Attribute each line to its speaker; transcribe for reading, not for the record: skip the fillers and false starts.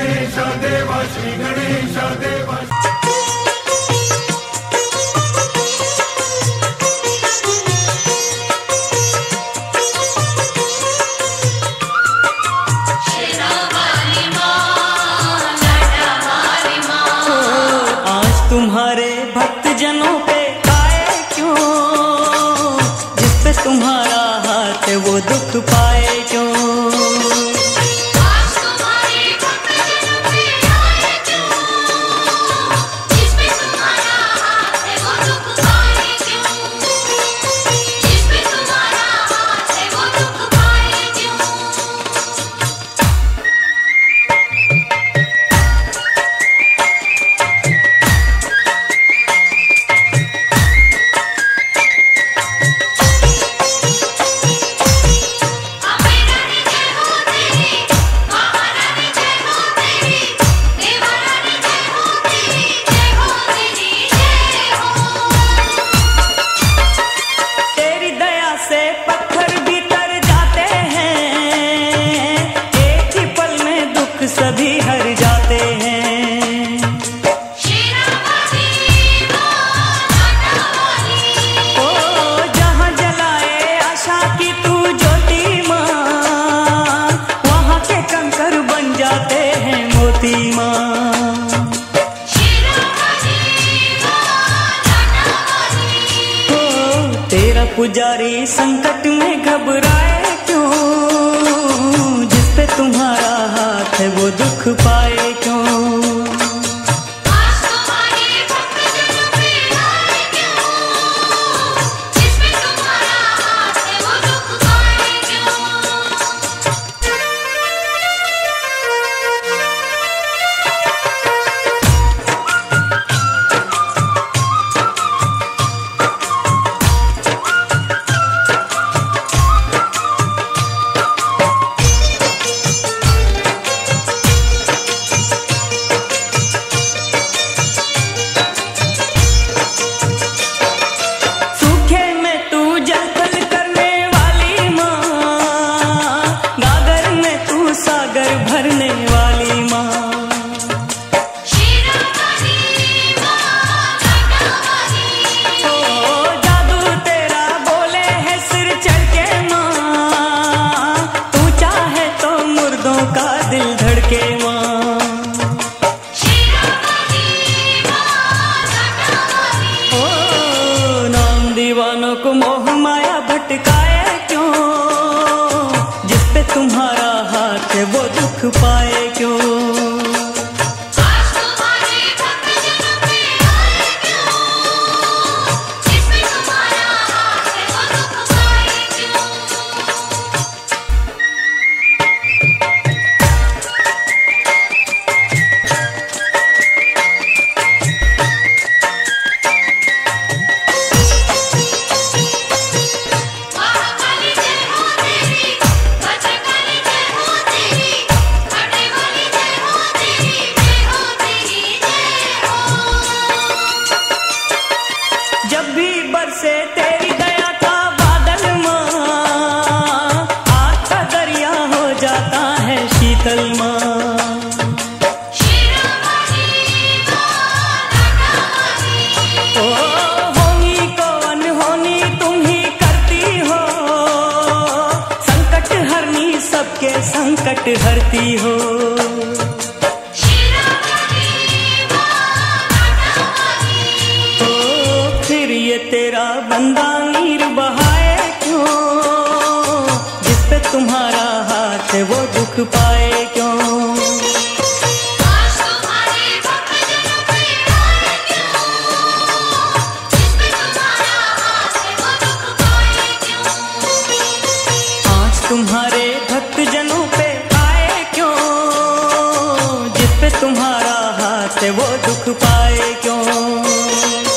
Speaker 1: गणेश देवा श्री गणेश देवा।
Speaker 2: तुम्हारे भक्त जनों पे आए क्यों, जिस पे तुम्हारा हाथ है वो दुख पाए क्यों।
Speaker 3: आज तुम्हारे भक्त जनों पे आए क्यों, जिस पे तुम्हारा हाथ है वो दुख पाए क्यों, जिस पे तुम्हारा हाथ है वो दुख पाए क्यों।
Speaker 2: सभी हर जाते हैं। ओ जहाँ जलाए आशा की तू ज्योति माँ, वहाँ के कंकर बन जाते हैं मोती माँ। ओ तेरा पुजारी संकट में घबराए क्यों, जिस पे तुम्हारा हाथ है वो दुख पाए क्यों।
Speaker 3: आज तुम्हारे भक्त जनों पे आए क्यों, जिस पे तुम्हारा हाथ है वो दुख पाए क्यों।
Speaker 2: भरने वाली माँ, ओ जादू तेरा बोले है सिर चढ़ के माँ, तू चाहे तो मुर्दों का दिल धड़के माँ। ओ नाम दीवानों को मोह माया भटकाए क्यों, जिस पे तुम्हारा हाथ है वो दुख पाए क्यों।
Speaker 3: आज तुम्हारे भक्त जनों पे आए क्यों, जिस पे तुम्हारा हाथ है वो दुख पाए क्यों। महाकाली जय हो तेरी, भद्रकाली जय हो तेरी, खड़े वाली जय हो तेरी, जय हो तेरी जय हो।
Speaker 2: जब भी बरसे तेरी दया का बादल माँ, आग का दरिया हो जाता है शीतल माँ। ओ होनी को अनहोनी तुम ही करती हो, संकट हरनी सबके संकट हरती हो। ओ फिर ये तेरा बंदा नीर बहाए क्यों, जिस पे तुम्हारा हाथ है वो दुख पाए क्यों।
Speaker 3: आज तुम्हारे भक्त जनों पे आए क्यों, जिस पे तुम्हारा हाथ है वो दुख पाए क्यों।
Speaker 2: आज तुम्हारे भक्त जनों पे आए क्यों, जिस पे तुम्हारा हाथ है वो दुख पाए क्यों।